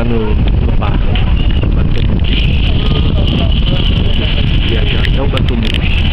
lá no bar Batomuxi. Viajar até o Batomuxi.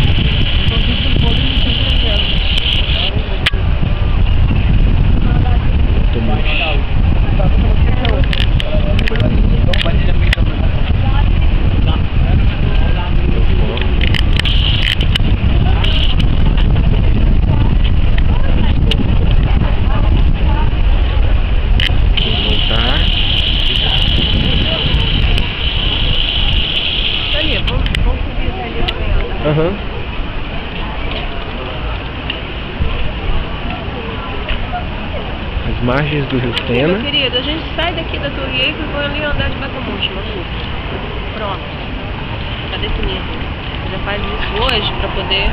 Aham. As margens do Rio Sena. Meu querido, a gente sai daqui da Torre Eiffel e vai ali andar de Batomuxi, pronto. Tá definido. Você já faz isso hoje pra poder...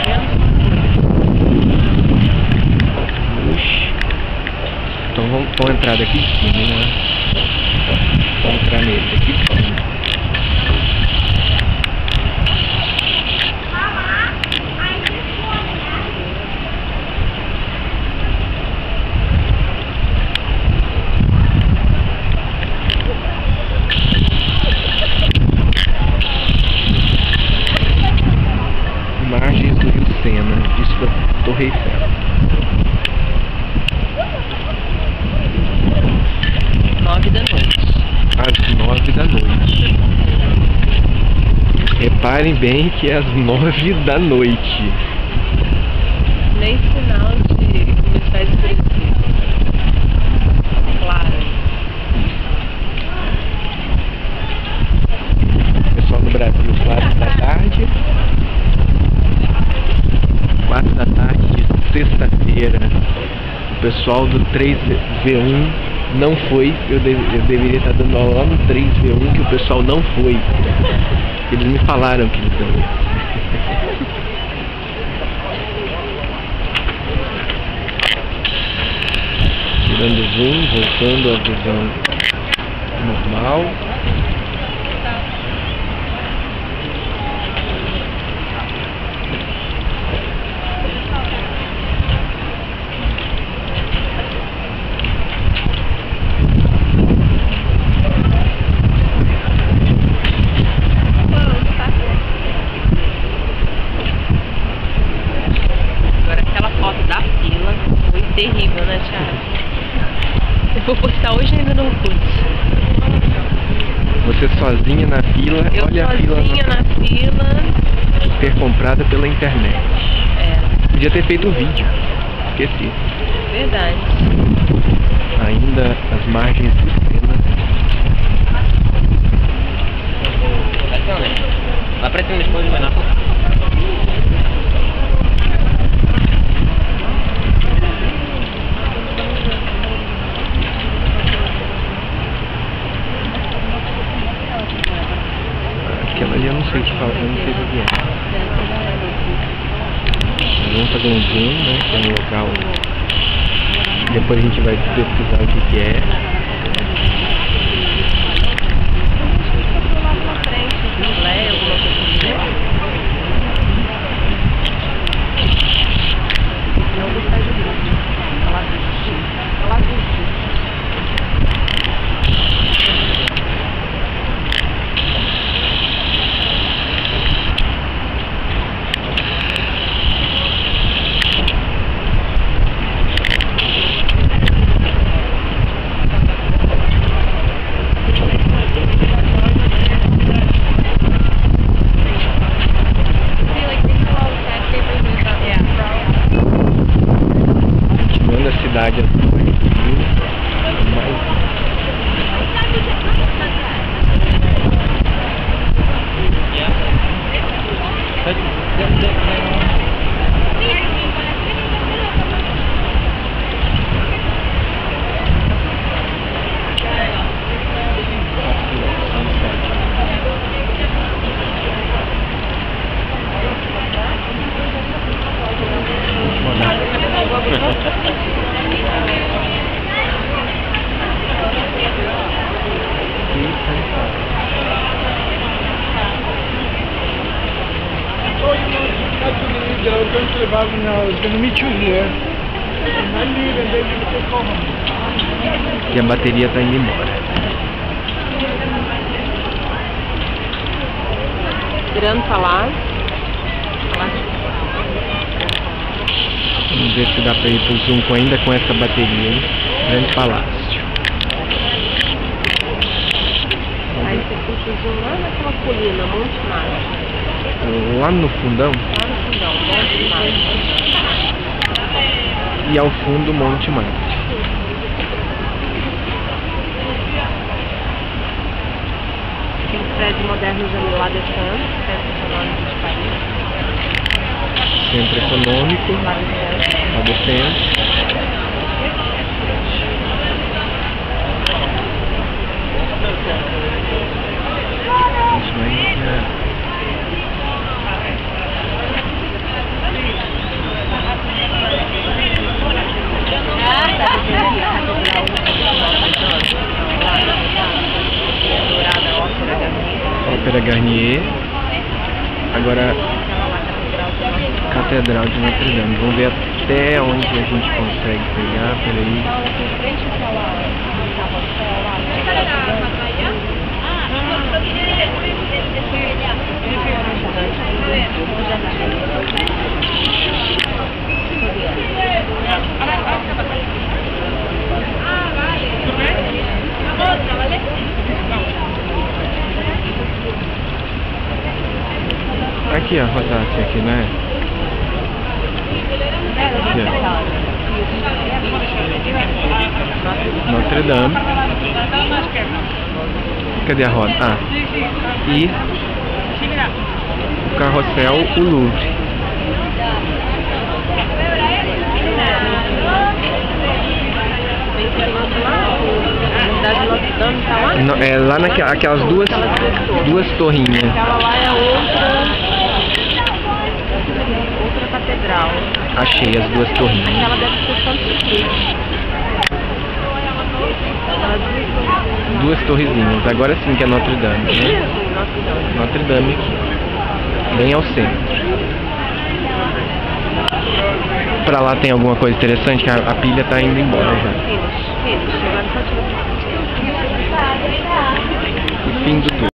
Então vamos entrar daqui de cima, né? Vamos entrar nesse aqui de cima. Margens do Rio Sena, disso da Torre Eiffel. 9 da noite. Às 9 da noite. Reparem bem que é às 9 da noite. Nem sinal de começar a escurecer. Claro. Pessoal no Brasil, 4 da tarde. 4 da tarde de sexta-feira. O pessoal do 3V1 não foi. Eu deveria estar dando aula lá no 3V1 que o pessoal não foi. Eles me falaram que eles não iam. Tirando zoom, voltando à visão normal. Terrível, né, Thiago? Eu vou postar hoje ainda no Orkut. Você sozinha na fila, eu olha a fila. Sozinha na fila. Ser comprada pela internet. É. Podia ter feito um vídeo. Esqueci. Verdade. Ainda as margens do Sena. La pressione después de la Aquela ali eu não sei o que falar, eu não sei o que é. Vamos fazer um zoom, né? Que é um local. Depois a gente vai pesquisar o que é. Cidade do Rio, E a bateria tá indo embora. Grande Palácio. Vamos ver se dá pra ir pro zoom ainda com essa bateria aí. Grande Palácio. Aí você puxa o zoom lá naquela colina, Monte Mágico. Lá no fundão? Lá no fundão, Monte Mágico. E ao fundo, Monte Mágico. Aqueles prédios modernos ali lá descendo, Centro Econômico de Paris. Centro Econômico, lá descendo. Ópera Garnier. Agora Catedral de Notre Dame. Vamos ver até onde a gente consegue pegar. Peraí. Aqui, ó, rodasse aqui, né? Aqui, ó. Notre Dame. Cadê a roda? Ah. E o carrossel, o Louvre. Não, é lá naquelas duas torrinhas. Aquela lá é outra catedral. Achei as duas torrinhas. Aquela deve ser Santo Cristo. Duas torrezinhas. Agora sim que é Notre Dame, né? Notre Dame aqui. Bem ao centro. Pra lá tem alguma coisa interessante que a pilha tá indo embora já. Filhos, agora pode ir. O fim do tour.